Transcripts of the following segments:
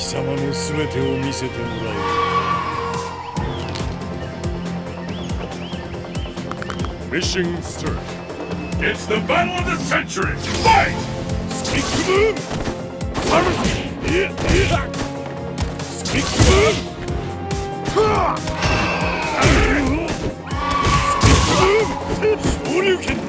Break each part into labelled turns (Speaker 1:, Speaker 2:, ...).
Speaker 1: 貴様の全てを見せてもらおう。Mission start. It's the battle of the century. Fight! Stick boom! Stick boom! Shoryuken!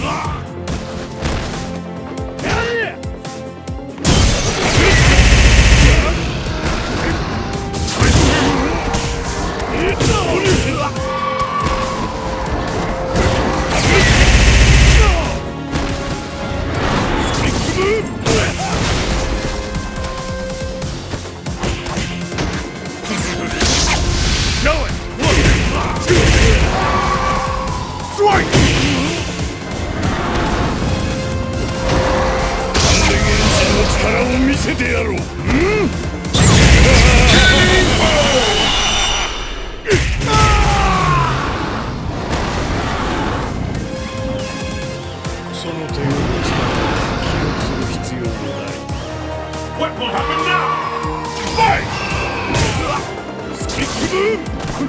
Speaker 1: What will happen now? Fight! Stick boom!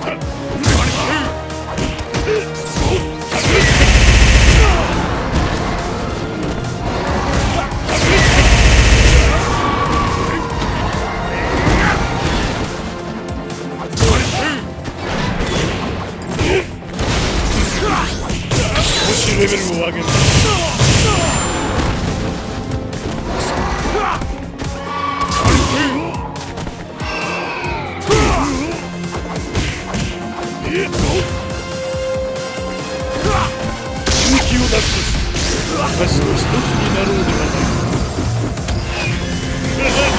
Speaker 1: 레벨을 하겠네. 인기を出す私の一つになろうではないか。